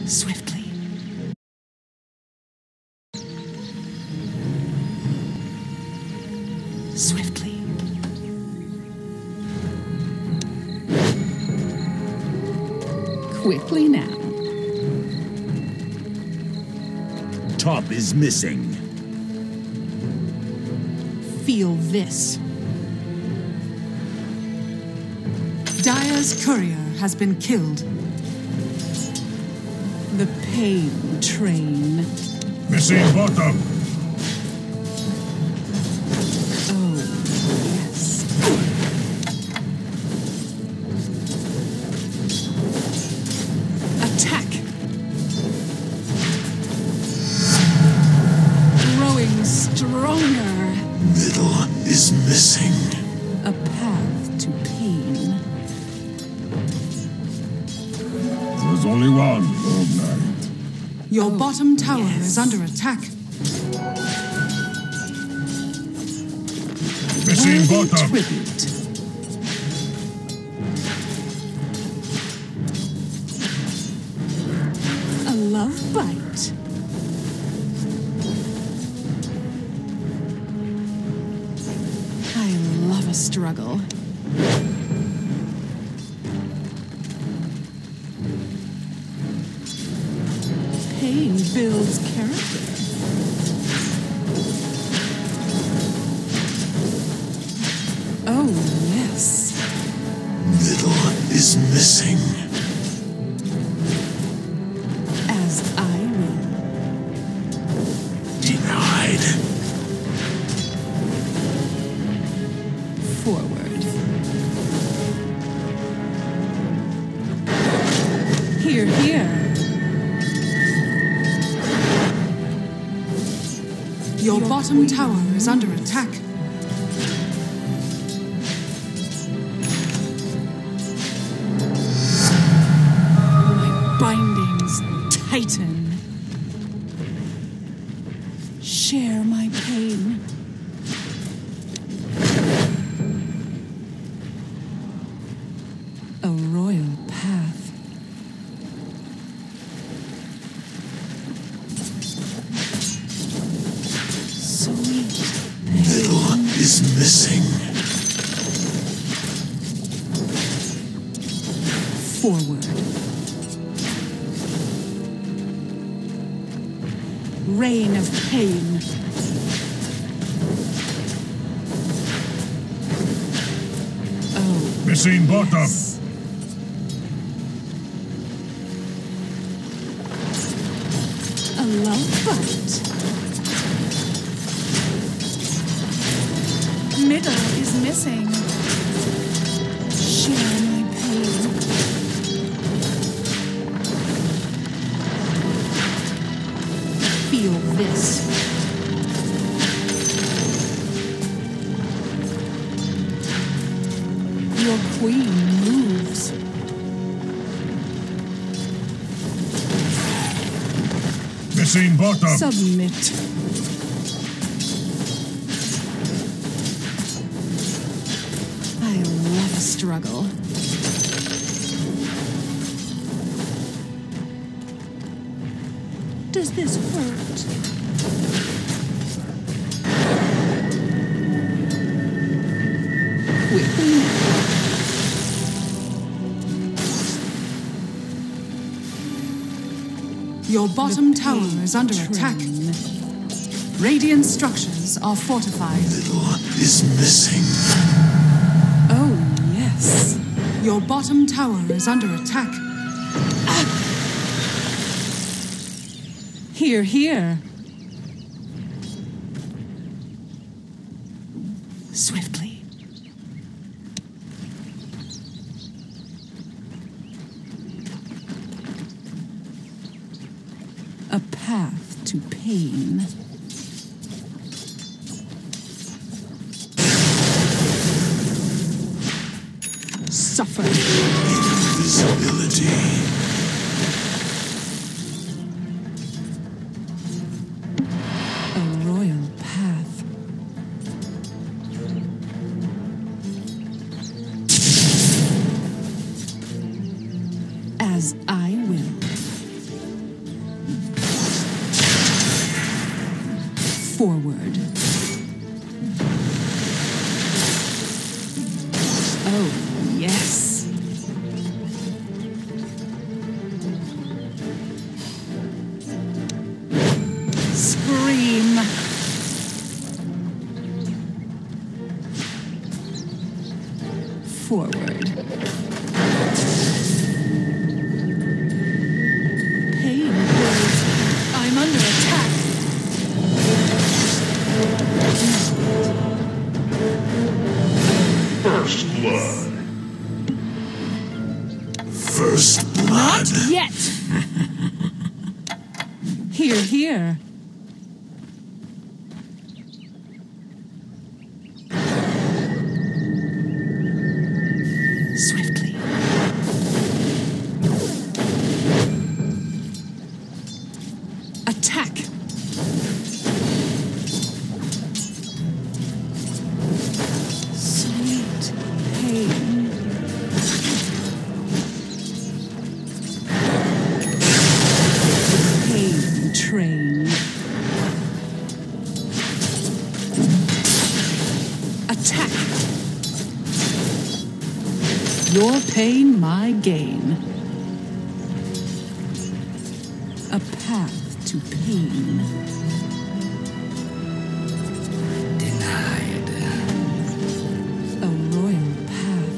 Swiftly. Swiftly. Quickly now. Top is missing. Feel this. Dire's courier has been killed. The pain train. Missing bottom. Oh, yes. Attack. Growing stronger. Middle is missing. A path to pain. There's only one, Lord Knight. Your bottom tower is under attack. Missing Worthy bottom. tribute. A love bite. I love a struggle. Pain builds character. Oh, yes. Middle is missing. As I will. Denied. Forward. Here, here. Your bottom tower is under attack. My bindings tighten. Share my pain. A royal path. Sweet Middle pain. is missing. Forward. Rain of pain. Oh, Missing bottom. yes. A love bite. Middle is missing. Share my pain. Feel this. Your queen moves. Missing bottom. Submit. I love a struggle. Does this hurt? Quickly now. Your bottom tower is under attack. Radiant structures are fortified. Middle is missing. Oh, yes. Your bottom tower is under attack. Ah! Here, here. Swiftly. A path to pain. Suffer. Invisibility. A royal path. As I will. Forward. Oh, yes. Scream. Forward. Pain builds. I'm under attack. First blood. First blood. Not yet. Here, here. Swiftly. Attack. Sweet pain. Pain train. Attack. Your pain, my gain. A path to pain. Denied. A royal path.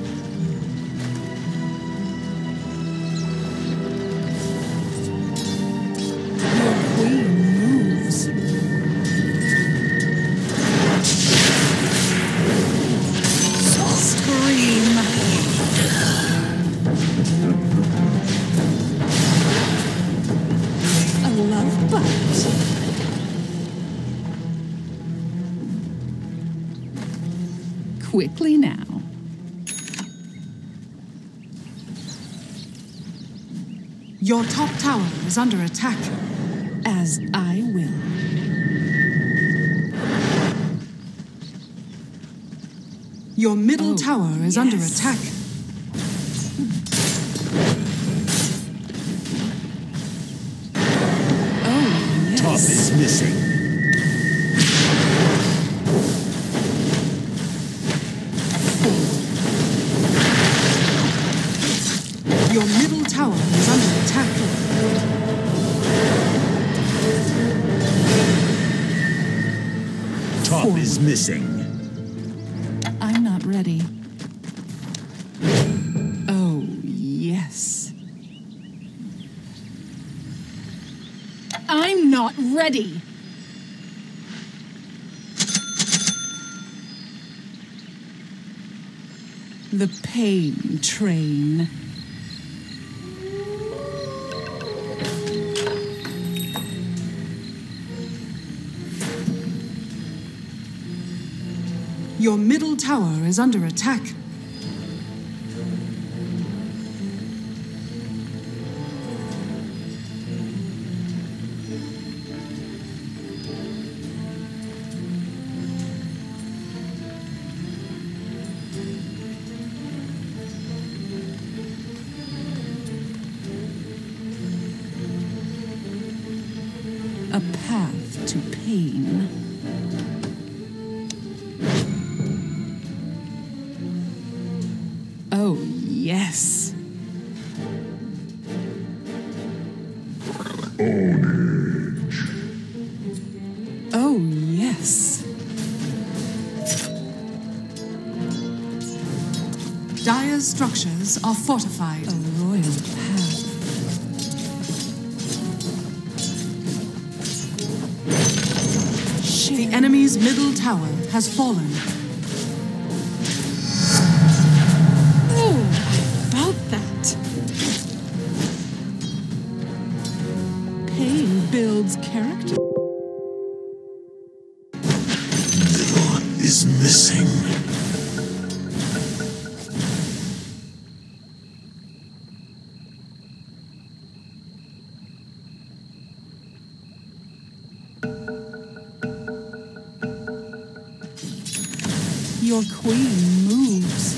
Your queen moves. Scream. A love bite. Quickly now. Your top tower is under attack. As I will. Your middle tower is under attack. Oh, yes. Top is missing. Your middle tower is under attack. Top Forward. is missing. I'm not ready. Oh, yes. I'm not ready. The pain train. Your middle tower is under attack. A path to pain. Oh, yes. Oh, yes. Dire's structures are fortified. A royal path. The enemy's middle tower has fallen. Oh, about that. Pain builds character. Middle is missing. Your queen moves.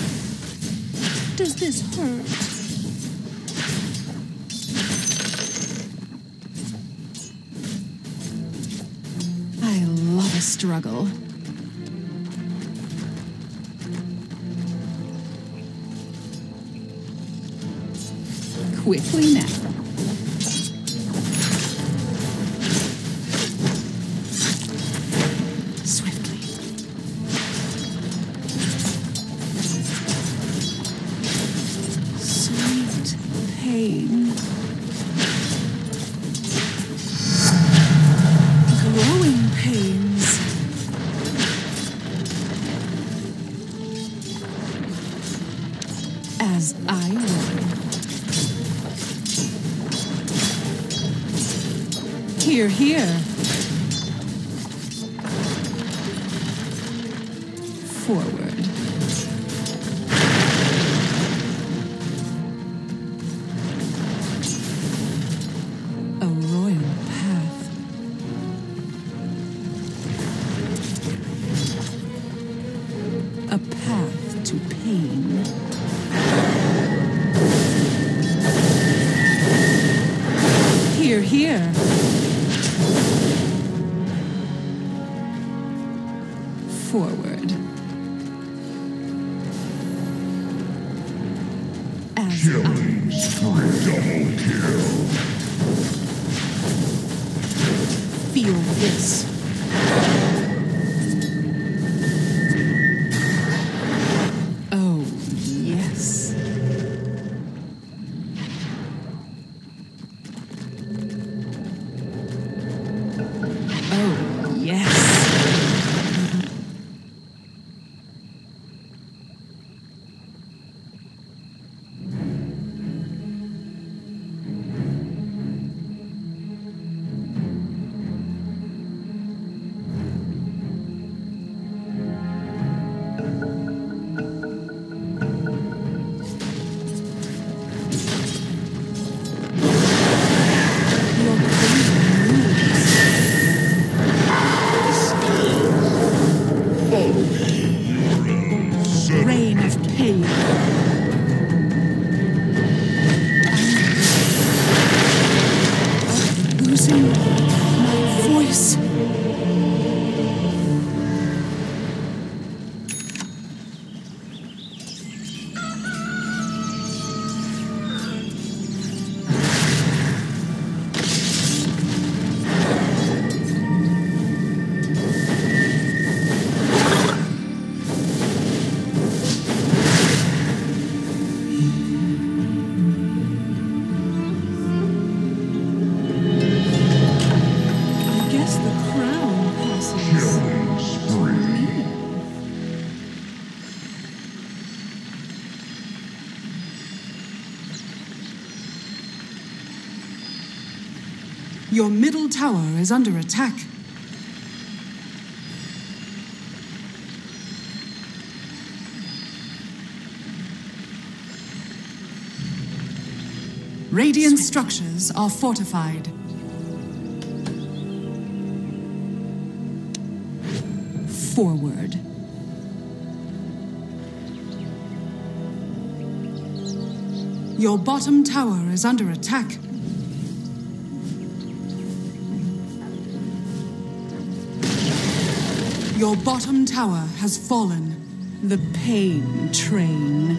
Does this hurt? struggle. Quickly now. Swiftly. Sweet pain. Growing pains. As I will. Hear, hear. Forward. A royal path. A path to pain. Hear, hear. Forward. As Killing spree. Double kill. feel this. Oh, yes. Oh, yes. Reign of pain. I'm losing my voice. Your middle tower is under attack. Radiant structures are fortified. Forward. Your bottom tower is under attack. Your bottom tower has fallen. The pain train.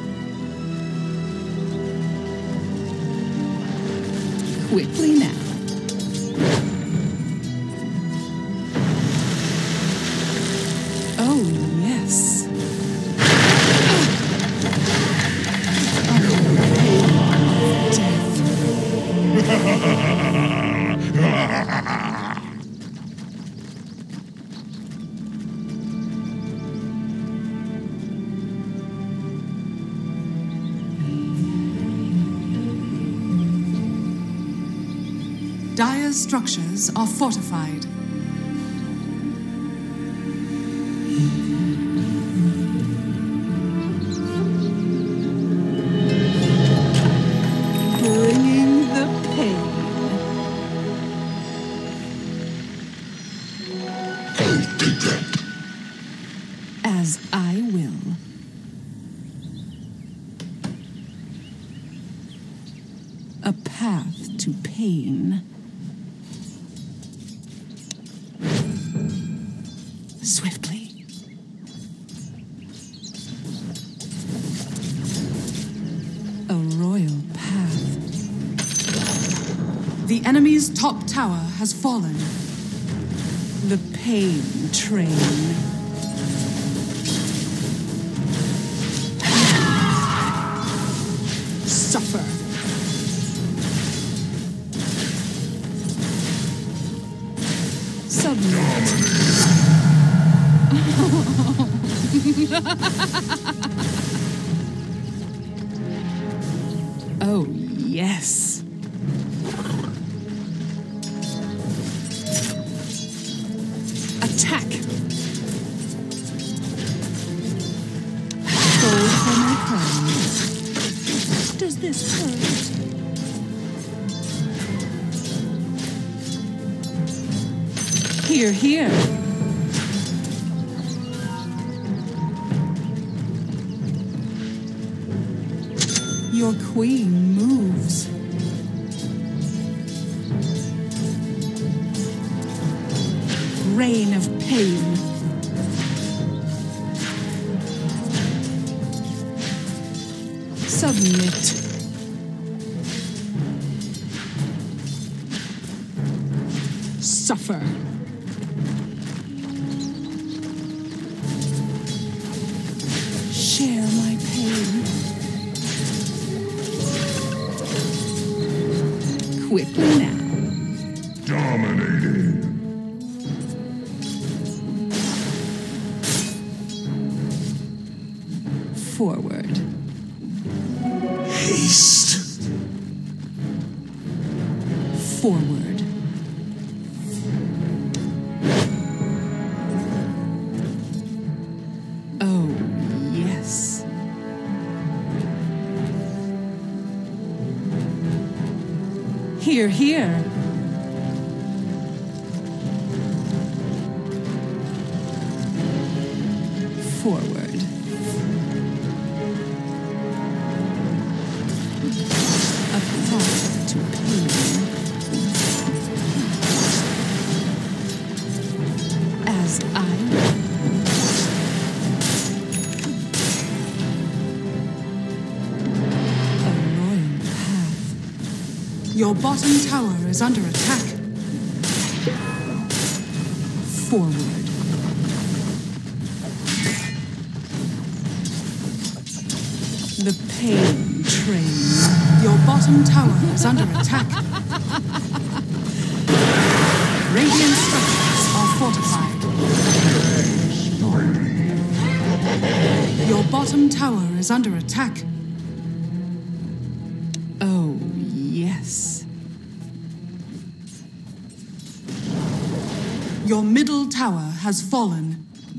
Quickly now. Oh, yes. Oh, death. Dire's structures are fortified. Bringing the pain. Ultimate. As I will. A path to pain. swiftly. A royal path. The enemy's top tower has fallen. The pain train. Suffer. Submit. Oh, yes. Attack. Gold for my crown. Does this hurt? Here, here. Your queen moves. Reign of pain. Submit. Suffer. Share my pain. Quickly now. Dominating. Forward. Haste. Forward. Oh, yes. Here, here. Forward. A path to pain. As I will. A royal path. Your bottom tower is under attack. Forward. The pain train. Your bottom tower is under attack. Radiant structures are fortified. Your bottom tower is under attack. Oh, yes. Your middle tower has fallen.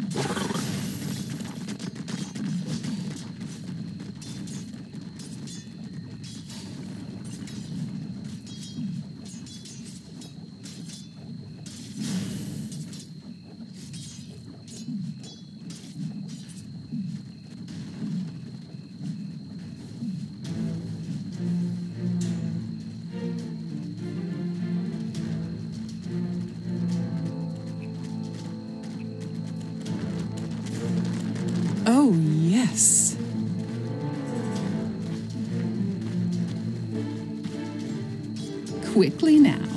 Oh, yes. Quickly now.